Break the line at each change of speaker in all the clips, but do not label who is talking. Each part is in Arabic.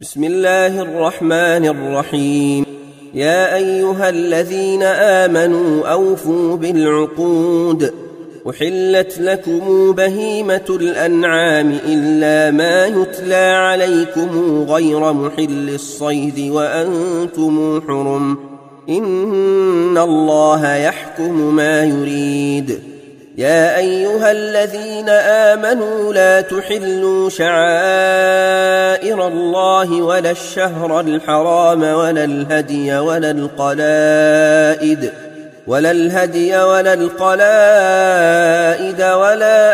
بسم الله الرحمن الرحيم. يا أيها الذين آمنوا أوفوا بالعقود. أحلت لكم بهيمة الأنعام إلا ما يتلى عليكم غير محل الصيد وأنتم حرم، إن الله يحكم ما يريد. يا أيها الذين آمنوا لا تحلوا شعائر الله ولا الشهر الحرام ولا الهدي ولا القلائد ولا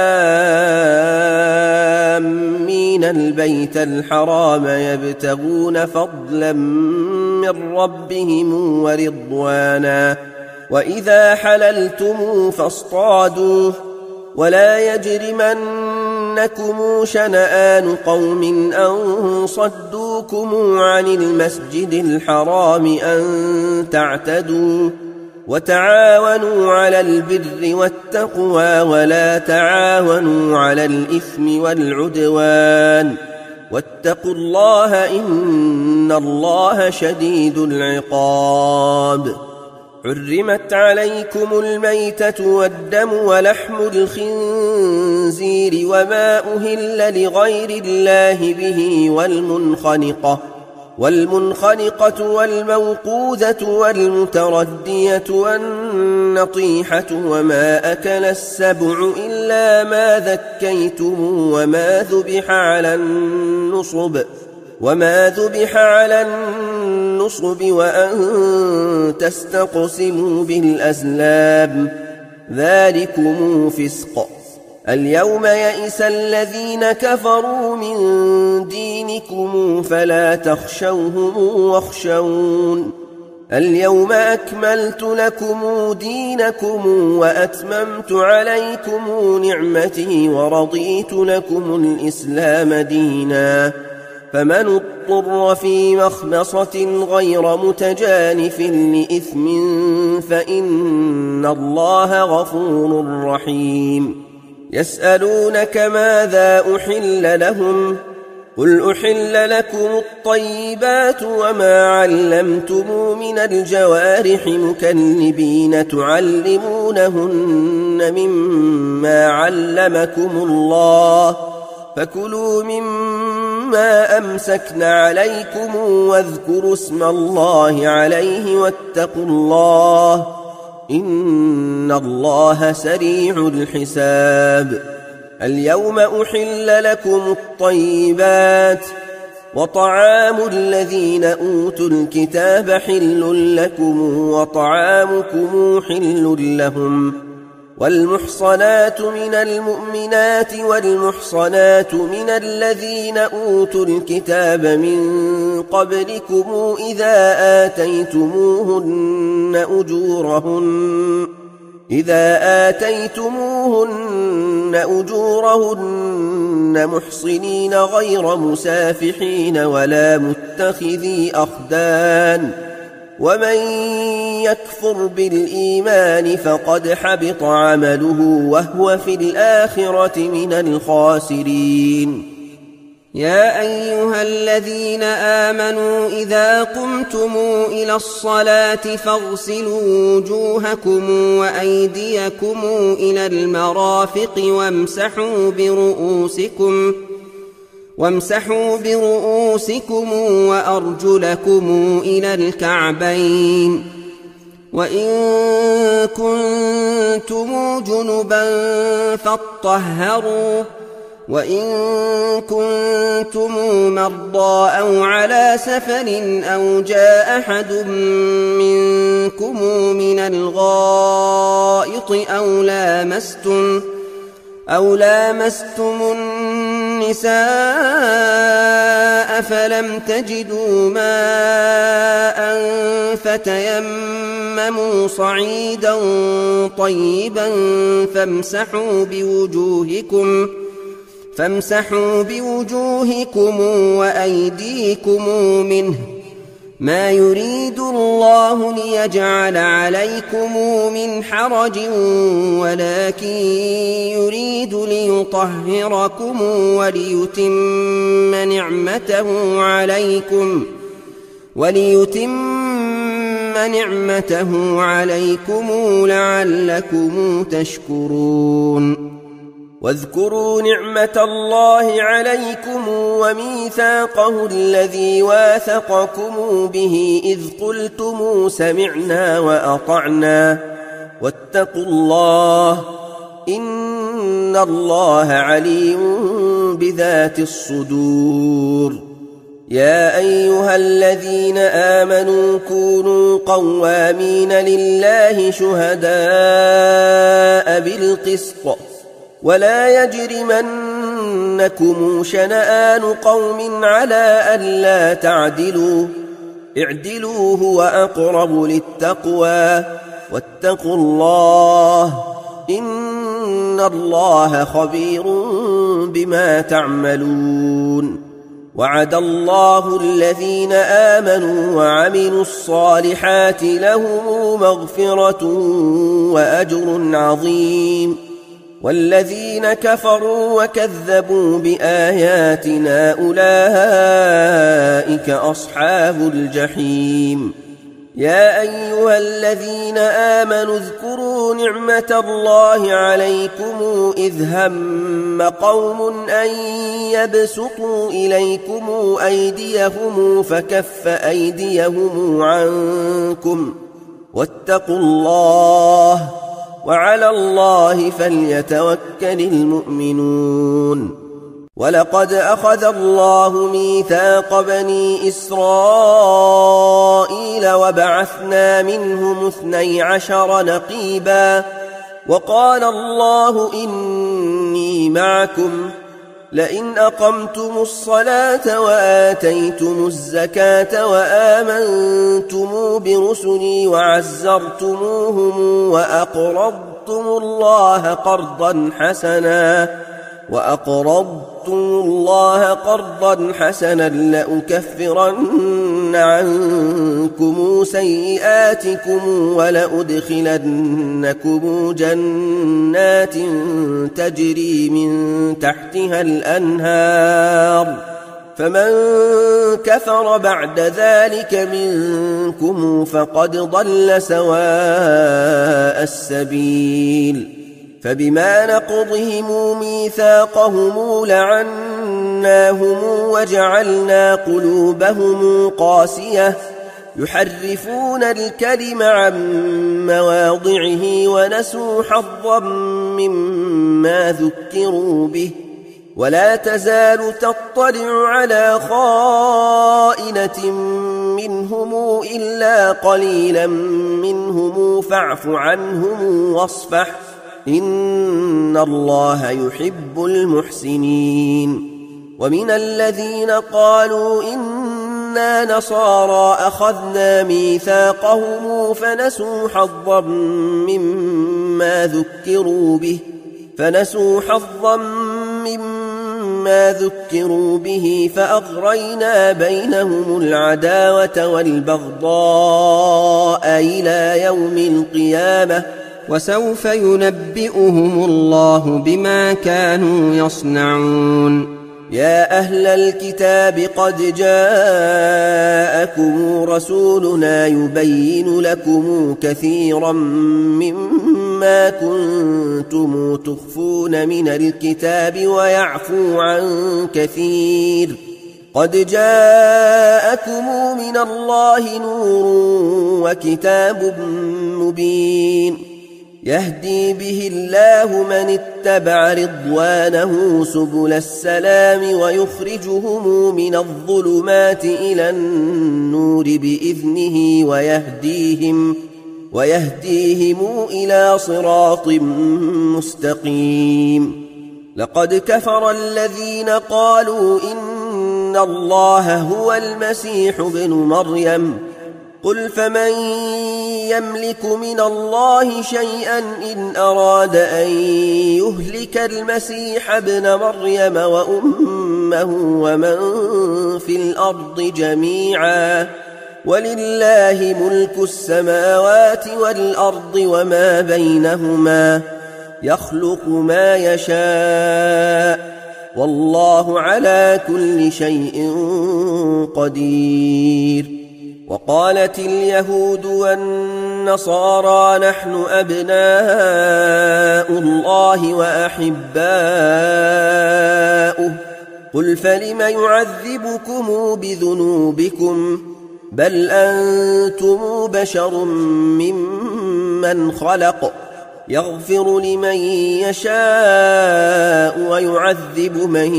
آمين البيت الحرام يبتغون فضلا من ربهم ورضوانا. وإذا حللتم فاصطادوا، ولا يجرمنكم شنآن قوم أن صدوكم عن المسجد الحرام أن تعتدوا. وتعاونوا على البر والتقوى ولا تعاونوا على الإثم والعدوان، واتقوا الله إن الله شديد العقاب. حرمت عليكم الميتة والدم ولحم الخنزير وما أهل لغير الله به والمنخنقة والموقوذة والمتردية والنطيحة وما أكل السبع إلا ما ذكيتم وما ذبح على النصب وأن تستقسموا بالأزلام، ذلكم فسق. اليوم يئس الذين كفروا من دينكم فلا تخشوهم واخشون. اليوم أكملت لكم دينكم وأتممت عليكم نعمتي ورضيت لكم الإسلام دينا. فمن اضطر في مخمصة غير متجانف لإثم فإن الله غفور رحيم. يسألونك ماذا أحل لهم؟ قل أحل لكم الطيبات وما علمتم من الجوارح مكلبين تعلمونهن مما علمكم الله، فكلوا مما أمسكن عليكم واذكروا اسم الله عليه واتقوا الله إن الله سريع الحساب. اليوم أحل لكم الطيبات، وطعام الذين أوتوا الكتاب حل لكم وطعامكم حل لهم. والمحصنات من المؤمنات والمحصنات من الذين أوتوا الكتاب من قبلكم إذا آتيتموهن أجورهن محصنين غير مسافحين ولا متخذي أخدان، ومن يكفر بالإيمان فقد حبط عمله وهو في الآخرة من الخاسرين. يا أيها الذين آمنوا إذا قمتم إلى الصلاة فاغسلوا وجوهكم وأيديكم إلى المرافق وامسحوا برؤوسكم وأرجلكم إلى الكعبين، وإن كنتم جنبا فاطهروا، وإن كنتم مرضى أو على سفر أو جاء أحد منكم من الغائط أو لامستم النساء فلم تجدوا ماء فتيمموا صعيدا طيبا فامسحوا بوجوهكم وأيديكم منه، ما يريد الله ليجعل عليكم من حرج ولكن يريد ليطهركم وليتم نعمته عليكم لعلكم تشكرون واذكروا نعمة الله عليكم وميثاقه الذي واثقكم به إذ قلتم سمعنا وأطعنا واتقوا الله إن الله عليم بذات الصدور يا أيها الذين آمنوا كونوا قوامين لله شهداء بالقسط ولا يجرمنكم شنآن قوم على ألا تعدلوا اعدلوا هو أقرب للتقوى واتقوا الله إن الله خبير بما تعملون وعد الله الذين آمنوا وعملوا الصالحات لهم مغفرة وأجر عظيم والذين كفروا وكذبوا بآياتنا أولئك أصحاب الجحيم يا أيها الذين آمنوا اذكروا نعمة الله عليكم إذ هم قوم أن يبسطوا إليكم أيديهم فكف أيديهم عنكم واتقوا الله وعلى الله فليتوكل المؤمنون ولقد أخذ الله ميثاق بني إسرائيل وبعثنا منهم 12 نقيبا وقال الله إني معكم لئن أقمتم الصلاة وآتيتم الزكاة وآمنتم برسلي وعزرتموهم وأقرضتم الله قرضا حسنا لأكفرن عنكم سيئاتكم ولأدخلنكم جنات تجري من تحتها الأنهار فمن كفر بعد ذلك منكم فقد ضل سواء السبيل فبما نقضهم ميثاقهم لعناهم وجعلنا قلوبهم قاسية يحرفون الكلم عن مواضعه ونسوا حظا مما ذكروا به ولا تزال تطلع على خائنة منهم إلا قليلا منهم فاعف عنهم واصفح إن الله يحب المحسنين ومن الذين قالوا إنا نصارى أخذنا ميثاقهم فنسوا حظا مما ذكروا به فأغرينا بينهم العداوة والبغضاء إلى يوم القيامة وسوف ينبئهم الله بما كانوا يصنعون يا أهل الكتاب قد جاءكم رسولنا يبين لكم كثيرا مما كنتم تخفون من الكتاب ويعفو عن كثير قد جاءكم من الله نور وكتاب مبين يهدي به الله من اتبع رضوانه سبل السلام ويخرجهم من الظلمات إلى النور بإذنه ويهديهم إلى صراط مستقيم لقد كفر الذين قالوا إن الله هو المسيح ابن مريم قل فمن يملك من الله شيئا إن أراد أن يهلك المسيح ابن مريم وأمه ومن في الأرض جميعا ولله ملك السماوات والأرض وما بينهما يخلق ما يشاء والله على كل شيء قدير. وقالت اليهود والنصارى نحن أبناء الله وأحباؤه قل فلم يعذبكم بذنوبكم بل أنتم بشر ممن خلق يغفر لمن يشاء ويعذب من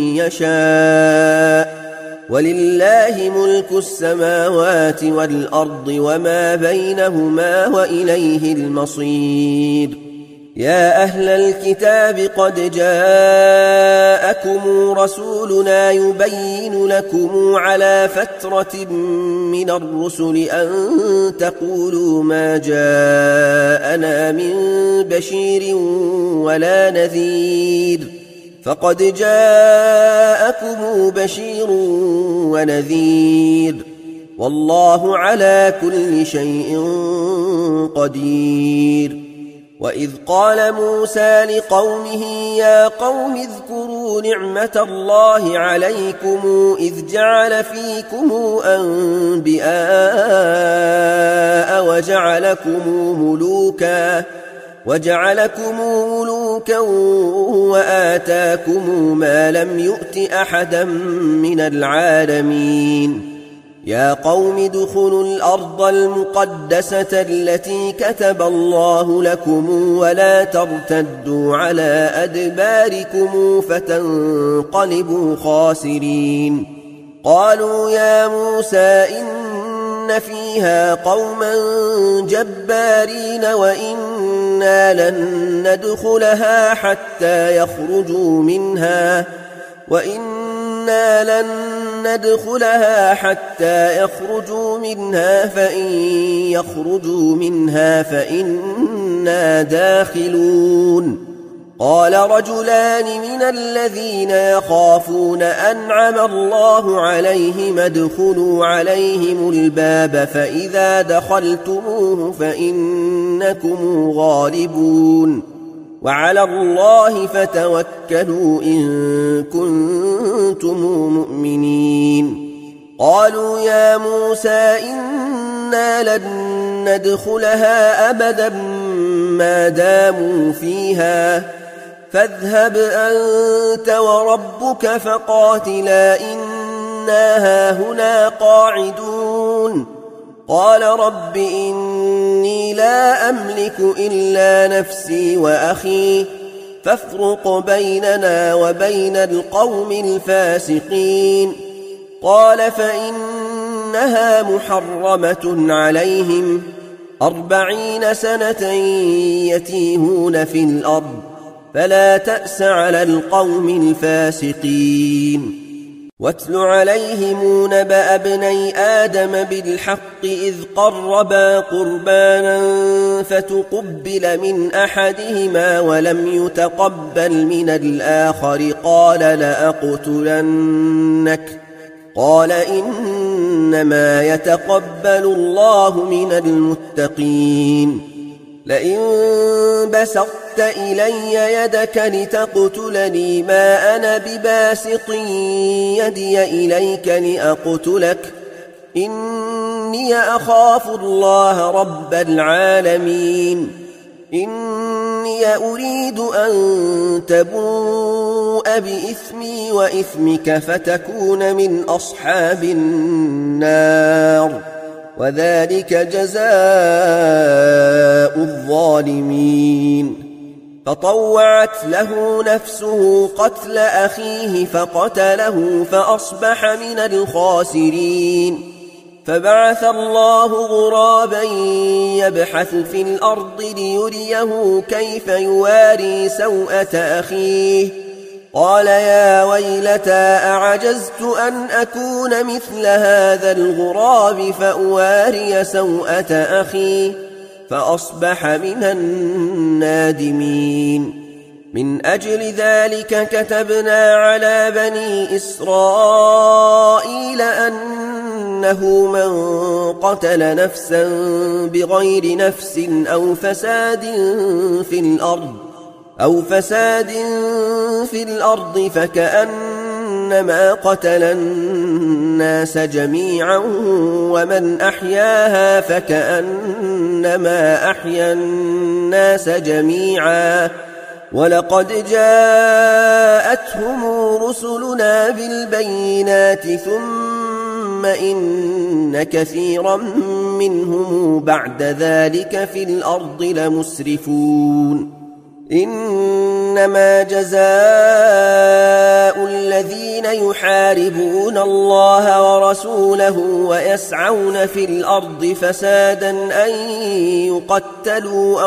يشاء ولله ملك السماوات والأرض وما بينهما وإليه المصير. يا أهل الكتاب قد جاءكم رسولنا يبين لكم على فترة من الرسل أن تقولوا ما جاءنا من بشير ولا نذير فقد جاءكم بشير ونذير والله على كل شيء قدير. وإذ قال موسى لقومه يا قوم اذكروا نعمة الله عليكم إذ جعل فيكم أنبياء وجعلكم ملوكا وآتاكم ما لم يؤت أحدا من العالمين. يا قوم ادخلوا الأرض المقدسة التي كتب الله لكم ولا ترتدوا على أدباركم فتنقلبوا خاسرين. قالوا يا موسى إن فيها قوما جبارين وإنا لن ندخلها حتى يخرجوا منها فإن يخرجوا منها فإنا داخلون. قال رجلان من الذين يخافون أنعم الله عليهم ادخلوا عليهم الباب فإذا دخلتموه فإنكم غالبون وعلى الله فتوكلوا إن كنتم مؤمنين. قالوا يا موسى إنا لن ندخلها أبدا ما داموا فيها فاذهب أنت وربك فقاتلا إنا هاهنا قاعدون. قال رب إني لا أملك إلا نفسي وأخي فافرق بيننا وبين القوم الفاسقين. قال فإنها محرمة عليهم 40 سنة يتيهون في الأرض فلا تأس على القوم الفاسقين. واتل عليهم نبأ ابني آدم بالحق إذ قربا قربانا فتقبل من أحدهما ولم يتقبل من الآخر قال لأقتلنك قال إنما يتقبل الله من المتقين. لئن بسطت إلي يدك لتقتلني ما أنا بباسط يدي إليك لأقتلك إني أخاف الله رب العالمين. إني أريد أن تبوء بإثمي وإثمك فتكون من أصحاب النار وذلك جزاء الظالمين. فطوعت له نفسه قتل أخيه فقتله فأصبح من الخاسرين. فبعث الله غرابا يبحث في الأرض ليريه كيف يواري سوءة أخيه قال يا ويلتى أعجزت أن أكون مثل هذا الغراب فأواري سوءة أخي فأصبح من النادمين. من أجل ذلك كتبنا على بني إسرائيل أن أنه من قتل نفسا بغير نفس أو فساد في الأرض فكأنما قتل الناس جميعا ومن أحياها فكأنما أحيا الناس جميعا ولقد جاءتهم رسلنا بالبينات ثم إن كثيرا منهم بعد ذلك في الأرض لمسرفون إنما جزاء الذين يحاربون الله ورسوله ويسعون في الأرض فسادا أن يقتلوا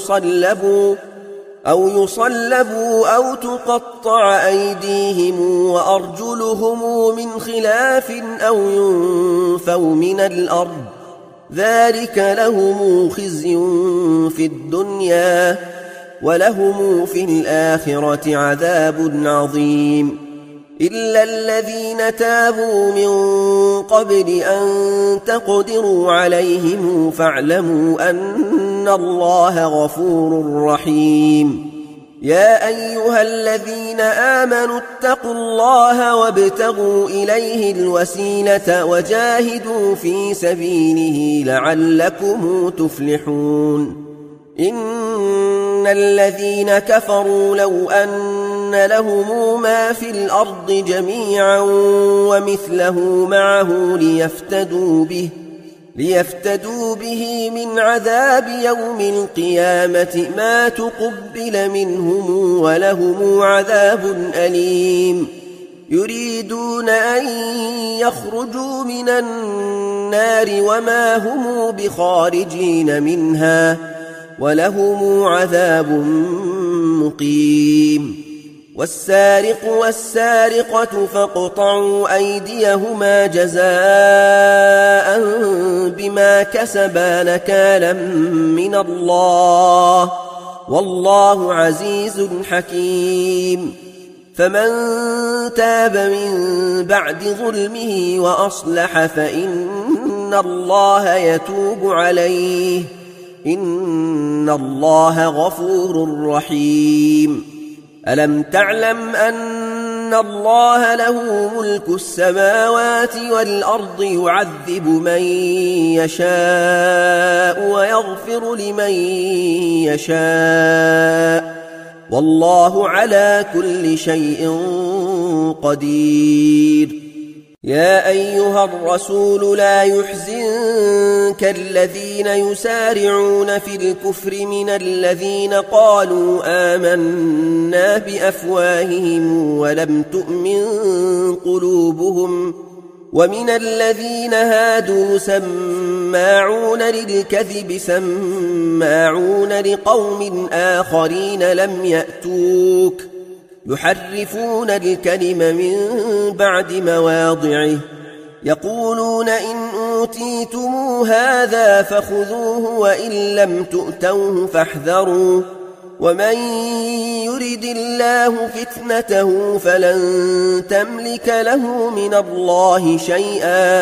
أو يصلبوا أو تقطع أيديهم وأرجلهم من خلاف أو ينفوا من الأرض ذلك لهم خزي في الدنيا ولهم في الآخرة عذاب عظيم إلا الذين تابوا من قبل أن تقدروا عليهم فاعلموا أن الله غفور رحيم يا أيها الذين آمنوا اتقوا الله وابتغوا إليه الوسيلة وجاهدوا في سبيله لعلكم تفلحون إن الذين كفروا لو أن لهم ما في الأرض جميعا ومثله معه ليفتدوا به من عذاب يوم القيامة ما تقبل منهم ولهم عذاب أليم يريدون أن يخرجوا من النار وما هم بخارجين منها ولهم عذاب مقيم والسارق والسارقة فاقطعوا أيديهما جزاء بما كسبا نكالا من الله والله عزيز حكيم فمن تاب من بعد ظلمه وأصلح فإن الله يتوب عليه إن الله غفور رحيم ألم تعلم أن الله له ملك السماوات والأرض يعذب من يشاء ويغفر لمن يشاء والله على كل شيء قدير يا أيها الرسول لا يحزنك الذين يسارعون في الكفر من الذين قالوا آمنا بأفواههم ولم تؤمن قلوبهم ومن الذين هادوا سماعون للكذب سماعون لقوم آخرين لم يأتوك يحرفون الكلم من بعد مواضعه يقولون إن أوتيتم هذا فخذوه وإن لم تؤتوه فاحذروا ومن يرد الله فتنته فلن تملك له من الله شيئا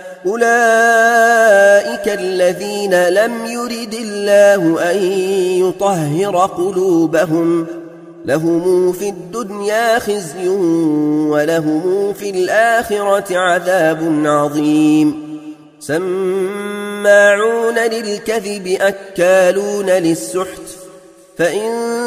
أولئك الذين لم يرد الله أن يطهر قلوبهم لهم في الدنيا خزي ولهم في الآخرة عذاب عظيم سماعون للكذب أكالون للسحت فإن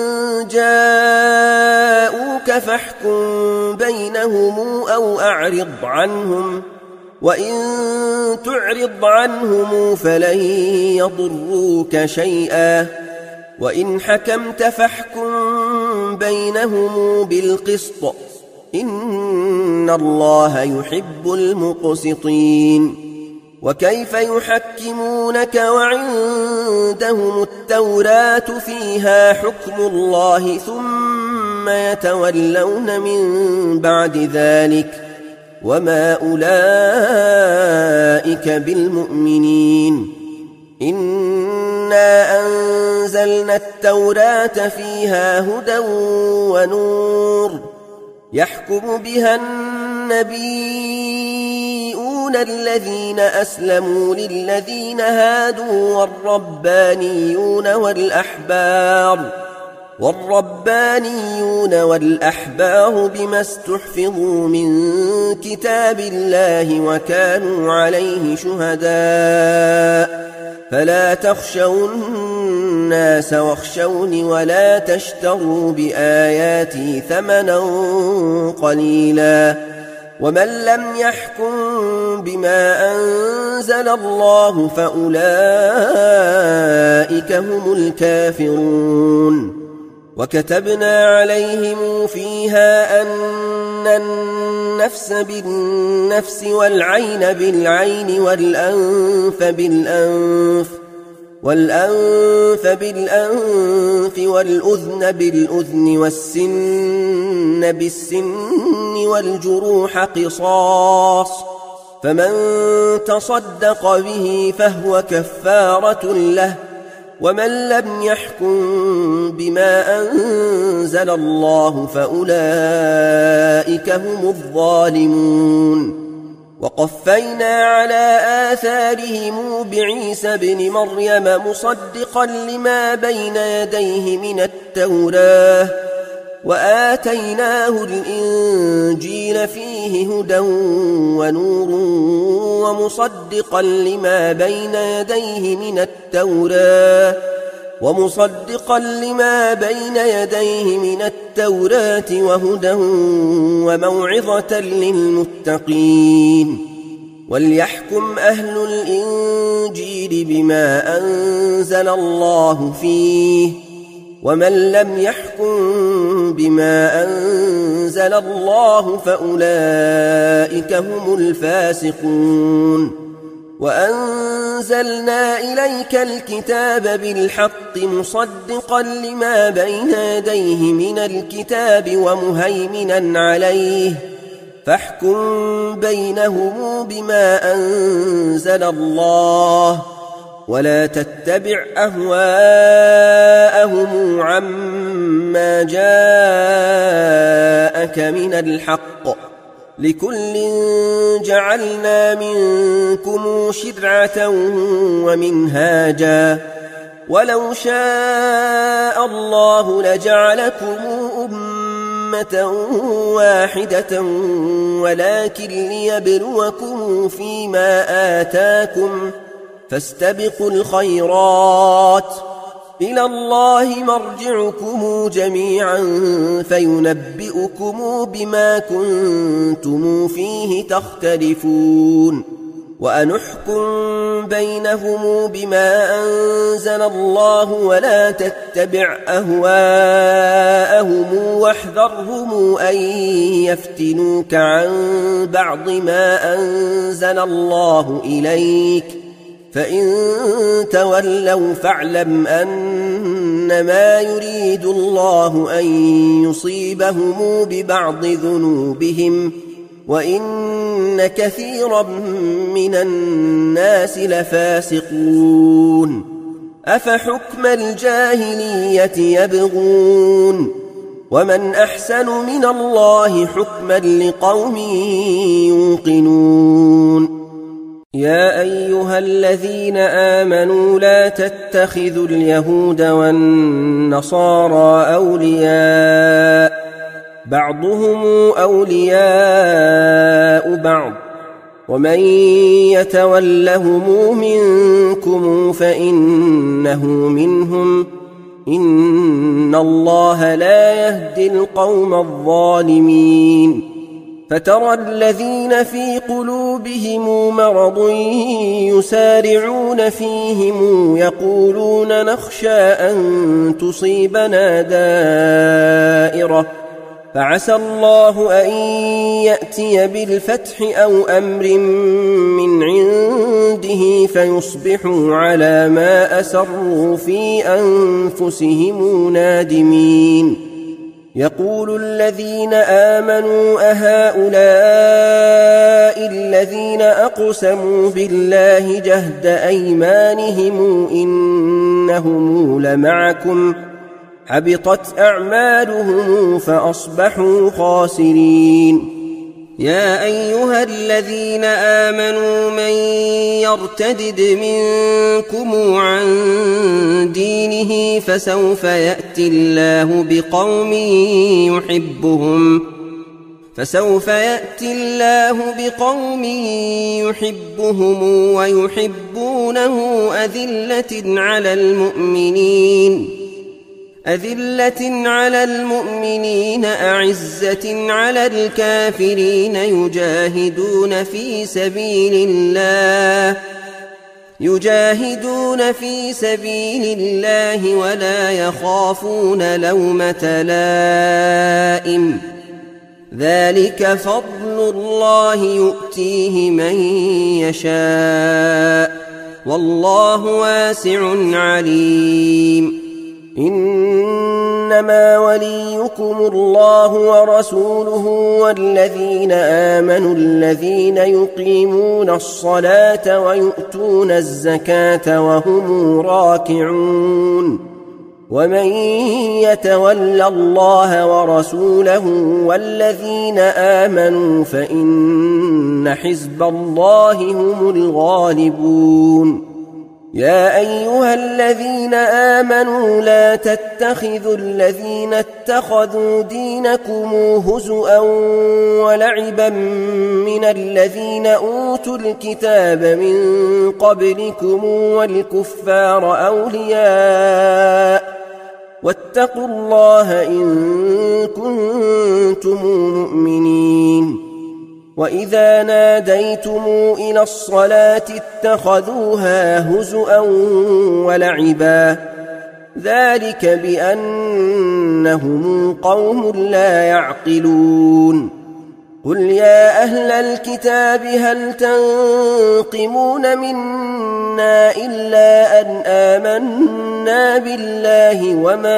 جاءوك فاحكم بينهم أو أعرض عنهم وإن تعرض عنهم فلن يضروك شيئا وإن حكمت فاحكم بينهم بالقسط إن الله يحب المقسطين وكيف يحكمونك وعندهم التوراة فيها حكم الله ثم يتولون من بعد ذلك وما أولئك بالمؤمنين إنا أنزلنا التوراة فيها هدى ونور يحكم بها النبيون الربانيون الذين أسلموا للذين هادوا والربانيون والأحبار بما استحفظوا من كتاب الله وكانوا عليه شهداء فلا تخشوا الناس واخشوني ولا تشتروا بآياتي ثمنا قليلا ومن لم يحكم بما أنزل الله فأولئك هم الكافرون وكتبنا عليهم فيها أن النفس بالنفس والعين بالعين والأنف بالأنف والأذن بالأذن والسن بالسن والجروح قصاص فمن تصدق به فهو كفارة له ومن لم يحكم بما أنزل الله فأولئك هم الظالمون وقفينا على آثارهم بعيسى ابن مريم مصدقا لما بين يديه من التوراة وآتيناه الإنجيل فيه هدى ونور ومصدقا لما بين يديه من التوراة وهدى وموعظة للمتقين وليحكم أهل الإنجيل بما أنزل الله فيه ومن لم يحكم بما أنزل الله فأولئك هم الفاسقون وأنزلنا إليك الكتاب بالحق مصدقا لما بين يديه من الكتاب ومهيمنا عليه فاحكم بينهم بما أنزل الله ولا تتبع أهواءهم عما جاءك من الحق لكل جعلنا منكم شرعة ومنهاجا ولو شاء الله لجعلكم أمة واحدة ولكن ليبلوكم فيما آتاكم فاستبقوا الخيرات إلى الله مرجعكم جميعا فينبئكم بما كنتم فيه تختلفون وأنحكم بينهم بما أنزل الله ولا تتبع أهواءهم واحذرهم أن يفتنوك عن بعض ما أنزل الله إليك فإن تولوا فاعلم أنما يريد الله أن يصيبهم ببعض ذنوبهم وإن كثيرا من الناس لفاسقون أفحكم الجاهلية يبغون ومن أحسن من الله حكما لقوم يوقنون يا أيها الذين آمنوا لا تتخذوا اليهود والنصارى أولياء بعضهم أولياء بعض ومن يتولهم منكم فإنه منهم إن الله لا يهدي القوم الظالمين فترى الذين في قلوبهم مرض يسارعون فيهم يقولون نخشى أن تصيبنا دائرة فعسى الله أن يأتي بالفتح أو أمر من عنده فيصبحوا على ما أسروا في أنفسهم نادمين يقول الذين آمنوا أهؤلاء الذين أقسموا بالله جهد أيمانهم إنهم لمعكم حبطت أعمالهم فأصبحوا خاسرين يا أيها الذين آمنوا من يرتدد منكم عن دينه فسوف يأتي الله بقوم يحبهم ويحبونه أذلة على المؤمنين أعزة على الكافرين يجاهدون في سبيل الله ولا يخافون لومة لائم ذلك فضل الله يؤتيه من يشاء والله واسع عليم إنما وليكم الله ورسوله والذين آمنوا الذين يقيمون الصلاة ويؤتون الزكاة وهم راكعون ومن يتول الله ورسوله والذين آمنوا فإن حزب الله هم الغالبون يا أيها الذين آمنوا لا تتخذوا الذين اتخذوا دينكم هزؤا ولعبا من الذين أوتوا الكتاب من قبلكم والكفار أولياء واتقوا الله إن كنتم مؤمنين وإذا ناديتم إلى الصلاة اتخذوها هزؤا ولعبا ذلك بأنهم قوم لا يعقلون قل يا أهل الكتاب هل تنقمون منا إلا أن آمنا بالله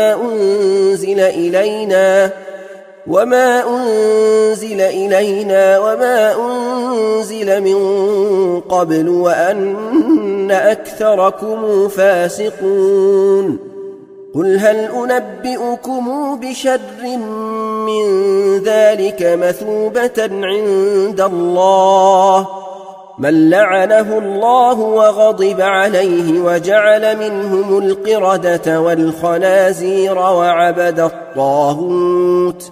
وما أنزل إلينا وما أنزل من قبل وأن أكثركم فاسقون قل هل أنبئكم بشر من ذلك مثوبة عند الله من لعنه الله وغضب عليه وجعل منهم القردة والخنازير وعبد الطاغوت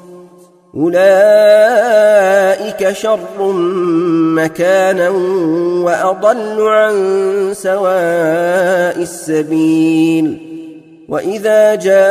أولئك شر مكانا وأضل عن سواء السبيل وإذا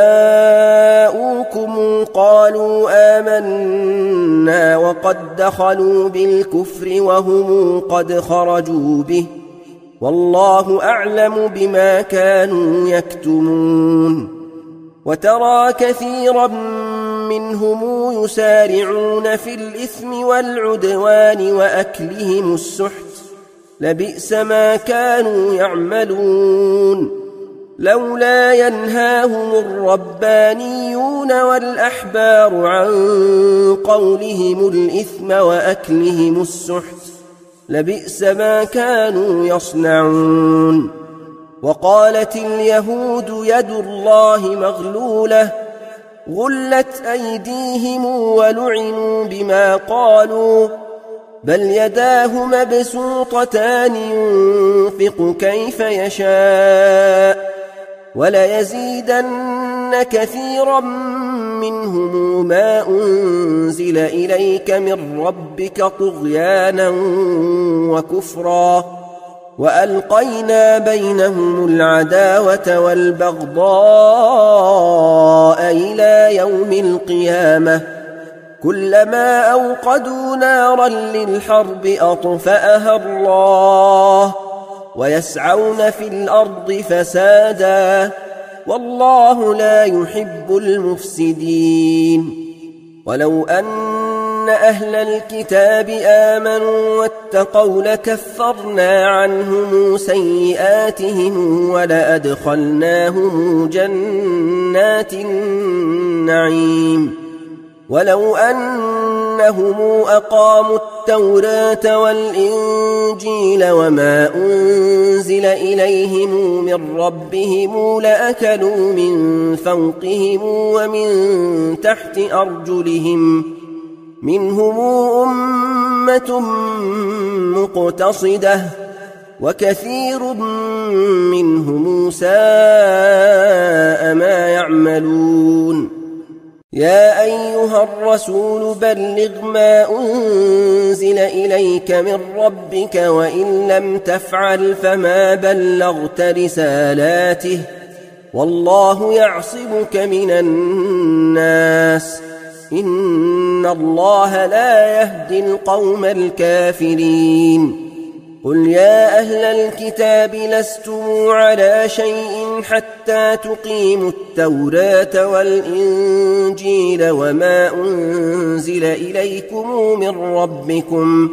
جاءوكم قالوا آمنا وقد دخلوا بالكفر وهم قد خرجوا به والله أعلم بما كانوا يكتمون وترى كثيرا منهم يسارعون في الإثم والعدوان وأكلهم السحت لبئس ما كانوا يعملون لولا ينهاهم الربانيون والأحبار عن قولهم الإثم وأكلهم السحت لبئس ما كانوا يصنعون وقالت اليهود يد الله مغلولة غلت أيديهم ولعنوا بما قالوا بل يداه مبسوطتان ينفق كيف يشاء وليزيدن كثيرا منهم ما أنزل إليك من ربك طغيانا وكفرا وألقينا بينهم العداوة والبغضاء إلى يوم القيامة كلما أوقدوا نارا للحرب أطفأها الله ويسعون في الأرض فسادا والله لا يحب المفسدين ولو أن أهل الكتاب آمنوا واتقوا لكفرنا عنهم سيئاتهم ولأدخلناهم جنات النعيم ولو أنهم أقاموا التوراة والإنجيل وما أنزل إليهم من ربهم لأكلوا من فوقهم ومن تحت أرجلهم منهم أمة مقتصدة وكثير منهم ساء ما يعملون. يا أيها الرسول بلغ ما أنزل إليك من ربك وإن لم تفعل فما بلغت رسالاته والله يعصمك من الناس إن الله لا يهدي القوم الكافرين. قل يا أهل الكتاب لستم على شيء حتى تقيموا التوراة والإنجيل وما أنزل إليكم من ربكم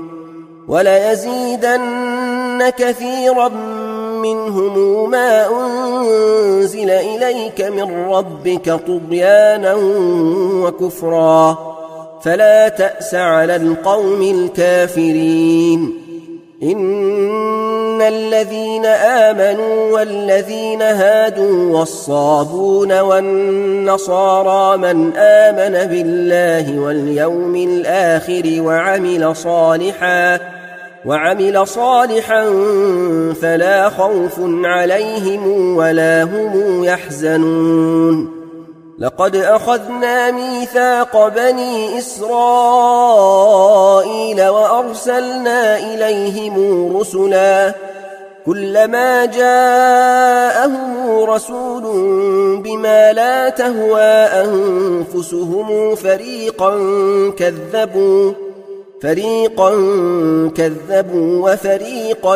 وليزيدن كثيرا منهم ما أنزل إليك من ربك طغيانا وكفرا فلا تأس على القوم الكافرين. إن الذين آمنوا والذين هادوا والصابون والنصارى من آمن بالله واليوم الآخر وعمل صالحا فلا خوف عليهم ولا هم يحزنون. لقد أخذنا ميثاق بني إسرائيل وأرسلنا إليهم رسلا كلما جاءهم رسول بما لا تهوى أنفسهم فريقا كذبوا وفريقا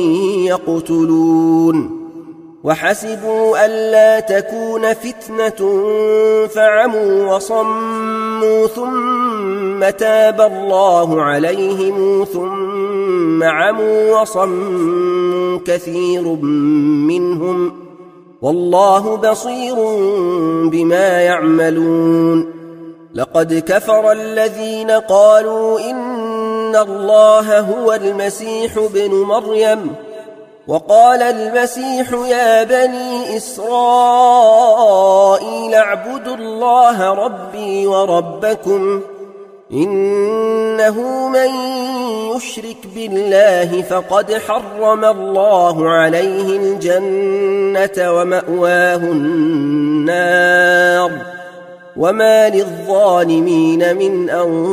يقتلون. وحسبوا ألا تكون فتنة فعموا وصموا ثم تاب الله عليهم ثم عموا وصموا كثير منهم والله بصير بما يعملون. لقد كفر الذين قالوا إن الله هو المسيح ابن مريم وقال المسيح يا بني إسرائيل اعبدوا الله ربي وربكم إنه من يشرك بالله فقد حرم الله عليه الجنة ومأواه النار وما للظالمين من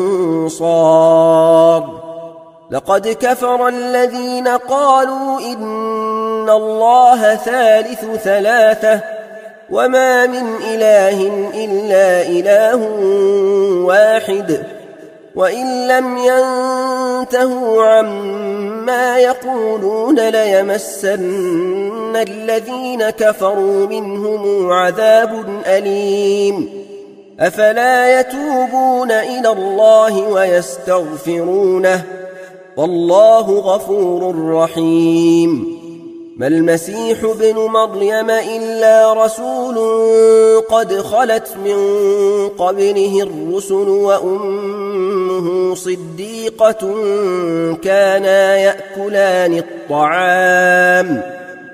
أنصار. لقد كفر الذين قالوا إن الله ثالث ثلاثة وما من إله إلا إله واحد وإن لم ينتهوا عما يقولون ليمسن الذين كفروا منهم عذاب أليم. أفلا يتوبون إلى الله ويستغفرونه والله غفور رحيم. ما المسيح ابن مريم إلا رسول قد خلت من قبله الرسل وأمه صديقة كانا يأكلان الطعام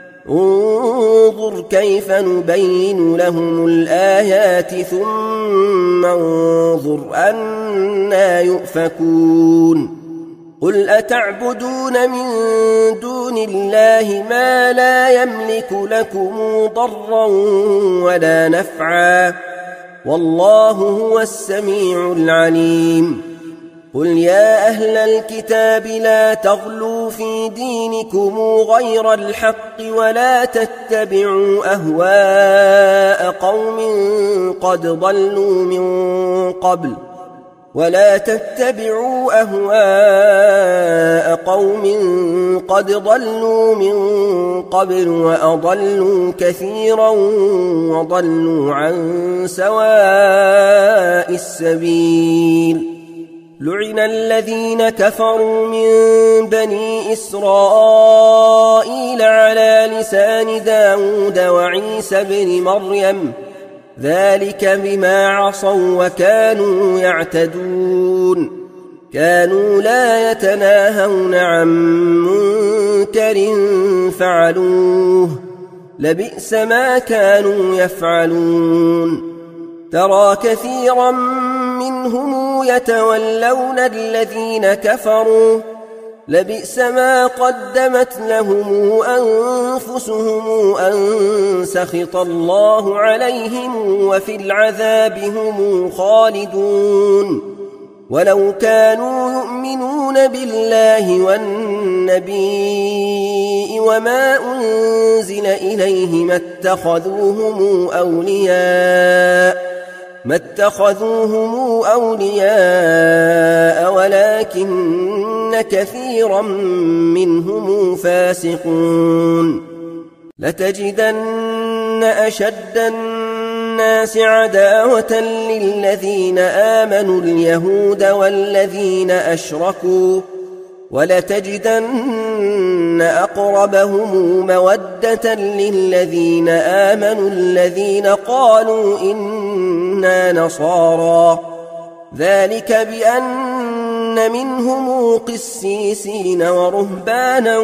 انظر كيف نبين لهم الآيات ثم انظر أنى يؤفكون. قل أتعبدون من دون الله ما لا يملك لكم ضرا ولا نفعا والله هو السميع العليم. قل يا أهل الكتاب لا تغلوا في دينكم غير الحق ولا تتبعوا أهواء قوم قد ضلوا من قبل وأضلوا كثيرا وضلوا عن سواء السبيل. لعن الذين كفروا من بني إسرائيل على لسان داود وعيسى بن مريم ذلك بما عصوا وكانوا يعتدون. كانوا لا يتناهون عن منكر فعلوه لبئس ما كانوا يفعلون. ترى كثيرا منهم يتولون الذين كفروا لبئس ما قدمت لهم أنفسهم أن سخط الله عليهم وفي العذاب هم خالدون ولو كانوا يؤمنون بالله والنبي وما أنزل إليه ما اتخذوهم أولياء ولكن كثيرا منهم فاسقون لتجدن أشد الناس عداوة للذين آمنوا اليهود والذين أشركوا ولتجدن أقربهم مودة للذين آمنوا الذين قالوا إنا نصارى ذلك بأن منهم قسيسين ورهبانا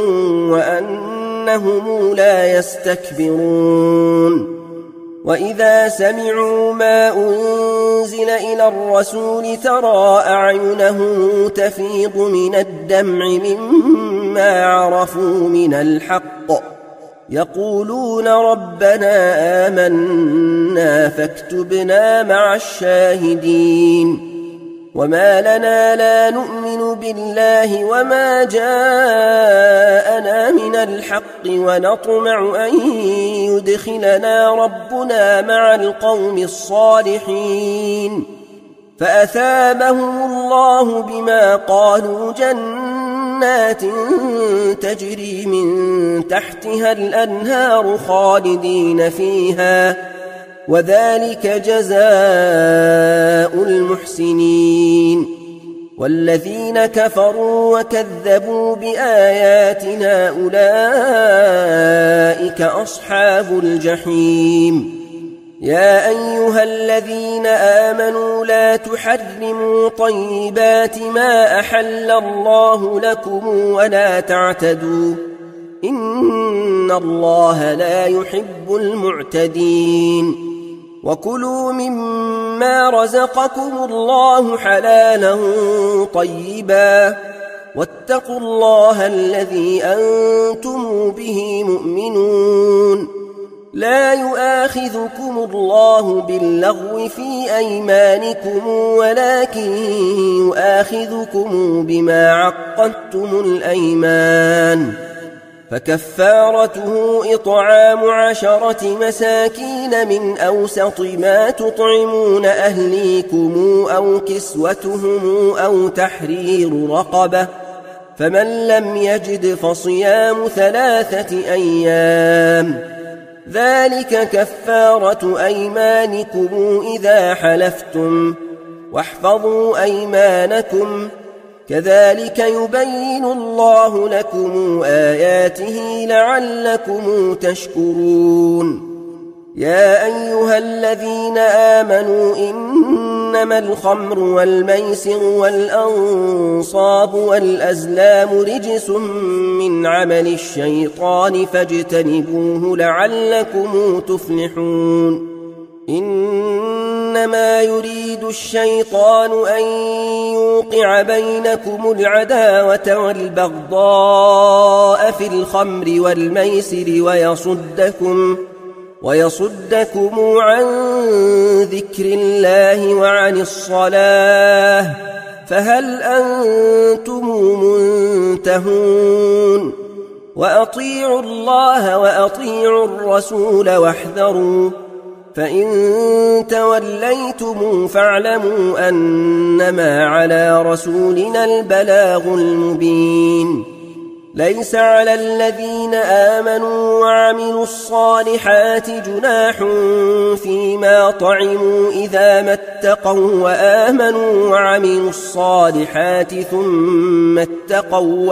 وأنهم لا يستكبرون وإذا سمعوا ما أنزل إلى الرسول ترى أعينهم تفيض من الدمع مما عرفوا من الحق يقولون ربنا آمنا فاكتبنا مع الشاهدين وما لنا لا نؤمن بالله وما جاءنا من الحق ونطمع أن يدخلنا ربنا مع القوم الصالحين فأثابهم الله بما قالوا جنات تجري من تحتها الأنهار خالدين فيها وذلك جزاء المحسنين والذين كفروا وكذبوا بآياتنا أولئك أصحاب الجحيم يا أيها الذين آمنوا لا تحرموا طيبات ما أحل الله لكم ولا تعتدوا إن الله لا يحب المعتدين وكلوا مما رزقكم الله حلالا طيبا واتقوا الله الذي أنتم به مؤمنون لا يؤاخذكم الله باللغو في أيمانكم ولكن يؤاخذكم بما عقدتم الأيمان فكفارته إطعام 10 مساكين من أوسط ما تطعمون أهليكم أو كسوتهم أو تحرير رقبة فمن لم يجد فصيام 3 أيام ذلك كفارة أيمانكم إذا حلفتم واحفظوا أيمانكم كذلك يبين الله لكم آياته لعلكم تشكرون يا أيها الذين آمنوا إنما الخمر والميسر والأنصاب والأزلام رجس من عمل الشيطان فاجتنبوه لعلكم تفلحون إنما يريد الشيطان أن يوقع بينكم العداوة والبغضاء في الخمر والميسر ويصدكم عن ذكر الله وعن الصلاة فهل أنتم منتهون وأطيعوا الله وأطيعوا الرسول واحذروا فإن توليتم فاعلموا أنما على رسولنا البلاغ المبين ليس على الذين آمنوا وعملوا الصالحات جناح فيما طعموا إذا ما اتقوا وآمنوا وعملوا الصالحات ثم اتقوا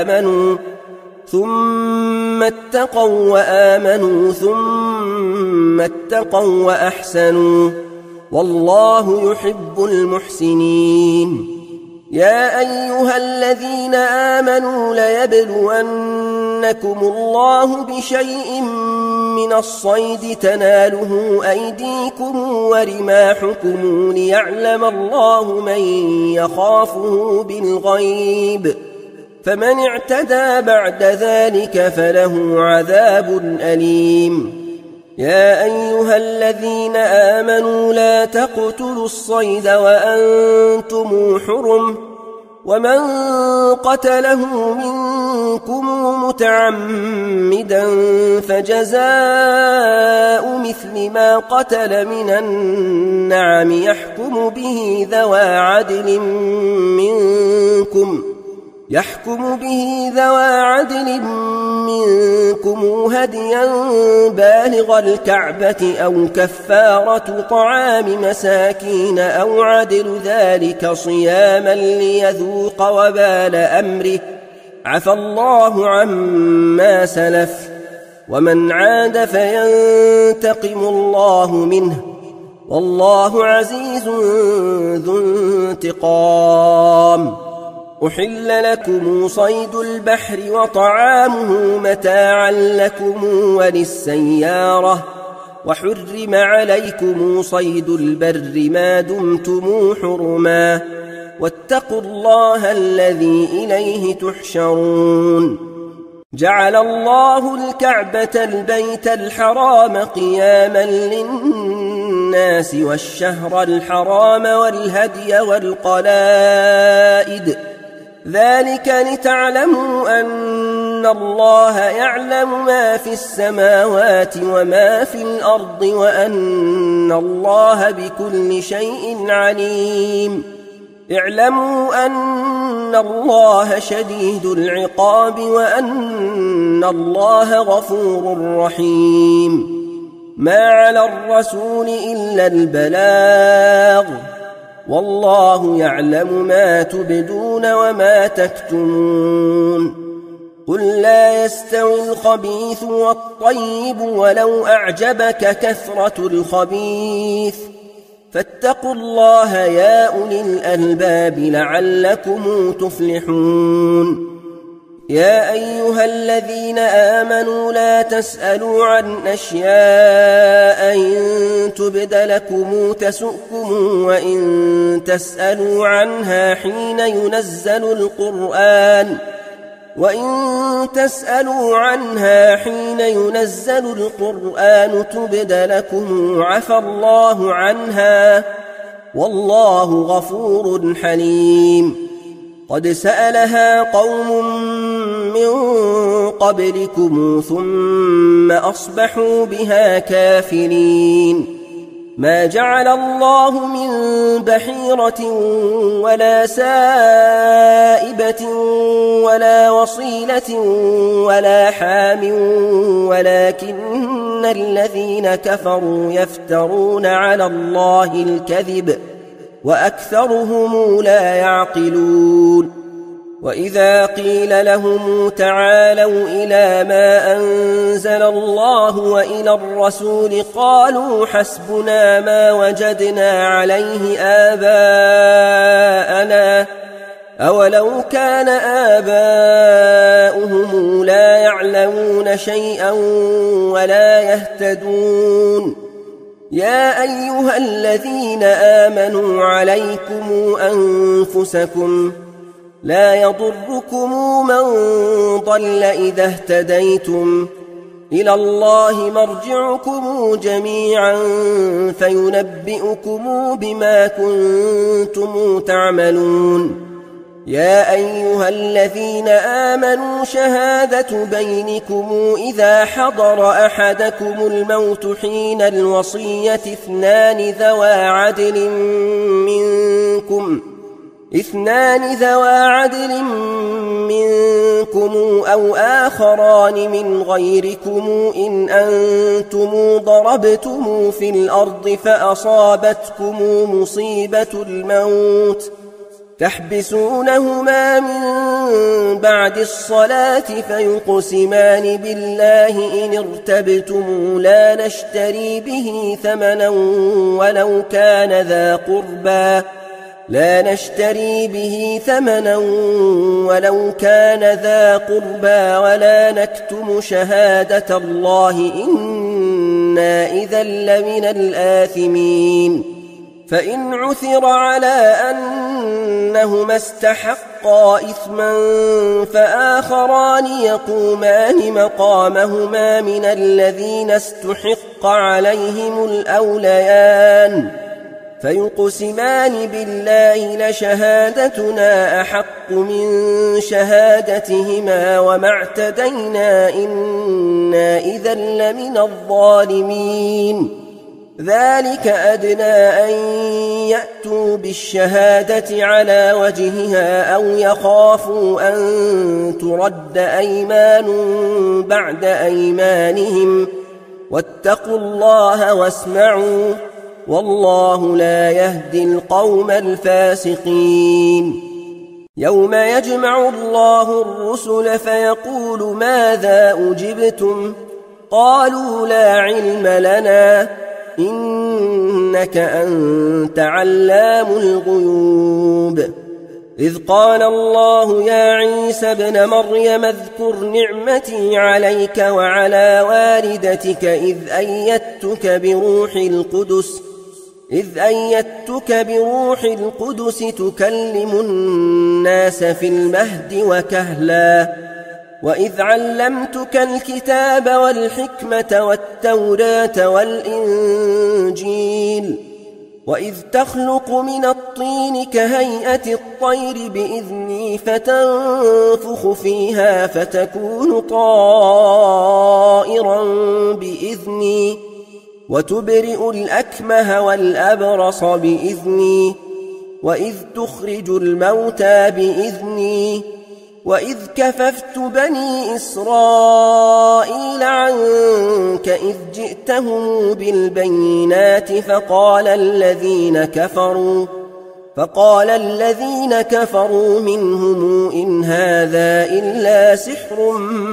وآمنوا ثم اتقوا وأحسنوا والله يحب المحسنين يا أيها الذين آمنوا ليبلونكم الله بشيء من الصيد تناله أيديكم ورماحكم ليعلم الله من يخافه بالغيب، فمن اعتدى بعد ذلك فله عذاب أليم. يا أيها الذين آمنوا لا تقتلوا الصيد وأنتم حرم، ومن قتله منكم متعمدا فجزاء مثل ما قتل من النعم يحكم به ذوى عدل منكم هديا بالغ الكعبة أو كفارة طعام مساكين أو عدل ذلك صياما ليذوق وبال أمره، عفى الله عما سلف، ومن عاد فينتقم الله منه، والله عزيز ذو انتقام. أحل لكم صيد البحر وطعامه متاعا لكم وللسيارة، وحرم عليكم صيد البر ما دمتم حرما، واتقوا الله الذي إليه تحشرون. جعل الله الكعبة البيت الحرام قياما للناس والشهر الحرام والهدي والقلائد، ذلك لتعلموا أن الله يعلم ما في السماوات وما في الأرض وأن الله بكل شيء عليم. اعلموا أن الله شديد العقاب وأن الله غفور رحيم. ما على الرسول إلا البلاغ، والله يعلم ما تبدون وما تكتمون. قل لا يستوي الخبيث والطيب ولو أعجبك كثرة الخبيث، فاتقوا الله يا أولي الألباب لعلكم تفلحون. يا أيها الذين آمنوا لا تسألوا عن أشياء إن تبد لكم تسؤكم، وإن تسألوا عنها حين ينزل القرآن تبد لكم عفى الله عنها، والله غفور حليم. قد سألها قوم من قبلكم ثم أصبحوا بها كافرين. ما جعل الله من بحيرة ولا سائبة ولا وصيلة ولا حام، ولكن الذين كفروا يفترون على الله الكذب وأكثرهم لا يعقلون. وإذا قيل لهم تعالوا إلى ما أنزل الله وإلى الرسول قالوا حسبنا ما وجدنا عليه آباءنا، أولو كان آباؤهم لا يعلمون شيئا ولا يهتدون. يا أيها الذين آمنوا عليكم أنفسكم، لا يضركم من ضل إذا اهتديتم، إلى الله مرجعكم جميعا فينبئكم بما كنتم تعملون. يا أيها الذين آمنوا شهادة بينكم إذا حضر أحدكم الموت حين الوصية اثنان ذوى عدل منكم أو آخران من غيركم إن أنتم ضربتم في الأرض فأصابتكم مصيبة الموت تحبسونهما من بعد الصلاة فيقسمان بالله إن ارتبتم لا نشتري به ثمنا ولو كان ذا قربى لا نشتري به ثمنا ولو كان ذا قربى ولا نكتم شهادة الله إنا إذا لمن الآثمين فإن عثر على أنهما استحقا إثما فآخران يقومان مقامهما من الذين استحق عليهم الأوليان فيقسمان بالله لشهادتنا أحق من شهادتهما وما اعتدينا إنا إذا لمن الظالمين ذلك أدنى أن يأتوا بالشهادة على وجهها أو يخافوا أن ترد أيمان بعد أيمانهم واتقوا الله واسمعوا والله لا يهدي القوم الفاسقين يوم يجمع الله الرسل فيقول ماذا أجبتم قالوا لا علم لنا إنك أنت علام الغيوب إذ قال الله يا عيسى ابن مريم اذكر نعمتي عليك وعلى والدتك إذ أيدتك بروح القدس تكلم الناس في المهد وكهلا وإذ علمتك الكتاب والحكمة والتوراة والإنجيل وإذ تخلق من الطين كهيئة الطير بإذني فتنفخ فيها فتكون طائرا بإذني وتبرئ الأكمه والأبرص بإذني وإذ تخرج الموتى بإذني وإذ كففت بني إسرائيل عنك إذ جئتهم بالبينات فقال الذين كفروا منهم إن هذا إلا سحر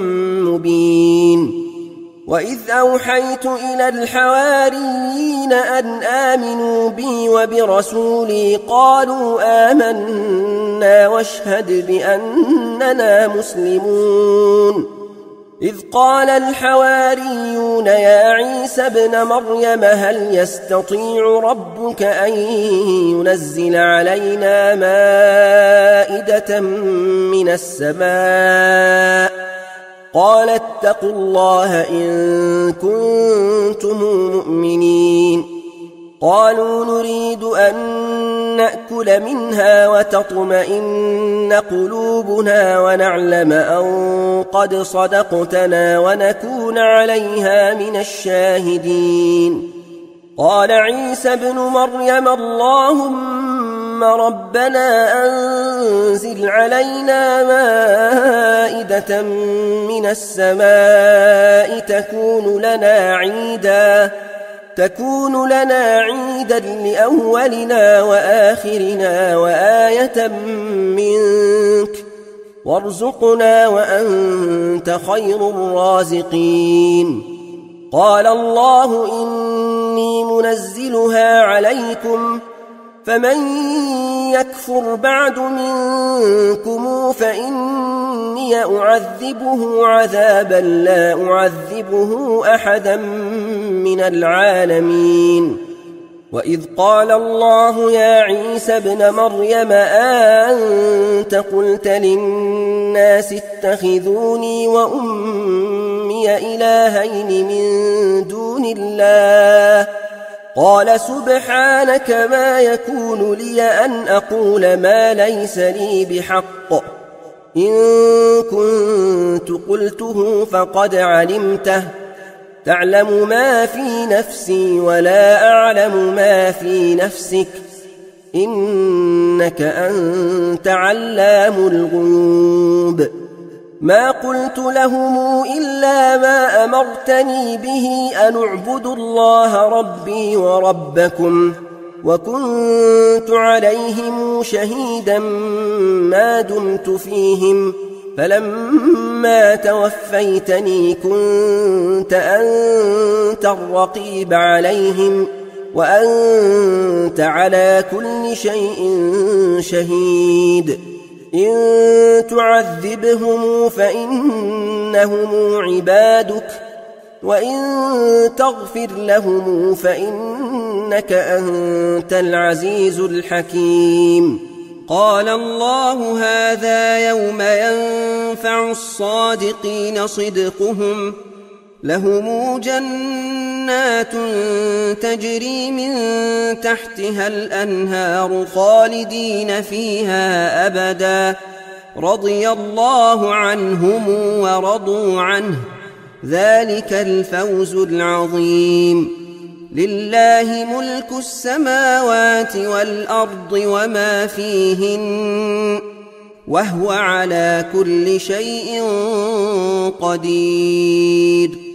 مبين وإذ أوحيت إلى الحواريين أن آمنوا بي وبرسولي قالوا آمنا واشهد بأننا مسلمون إذ قال الحواريون يا عيسى ابن مريم هل يستطيع ربك أن ينزل علينا مائدة من السماء قال اتقوا الله إن كنتم مؤمنين قالوا نريد أن نأكل منها وتطمئن قلوبنا ونعلم أن قد صدقتنا ونكون عليها من الشاهدين قال عيسى ابن مريم اللهم ربنا أنزل علينا مائدة من السماء تكون لنا عيدا لأولنا وآخرنا وآية منك وارزقنا وأنت خير الرازقين قال الله إني منزلها عليكم فمن يكفر بعد منكم فإني أعذبه عذابا لا أعذبه أحدا من العالمين وإذ قال الله يا عيسى ابن مريم أنت قلت للناس اتخذوني وأمي إلهين من دون الله قال سبحانك ما يكون لي أن أقول ما ليس لي بحق إن كنت قلته فقد علمته تعلم ما في نفسي ولا أعلم ما في نفسك إنك أنت علام الغيوب ما قلت لهم إلا ما أمرتني به أن اعبدوا الله ربي وربكم وكنت عليهم شهيدا ما دمت فيهم فلما توفيتني كنت أنت الرقيب عليهم وأنت على كل شيء شهيد إن تعذبهم فإنهم عبادك وإن تغفر لهم فإنك أنت العزيز الحكيم.
قال الله هذا يوم ينفع الصادقين صدقهم لهم جنات تجري من تحتها الأنهار خالدين فيها أبدا رضي الله عنهم ورضوا عنه ذلك الفوز العظيم. لله ملك السماوات والأرض وما فيهن وهو على كل شيء قدير.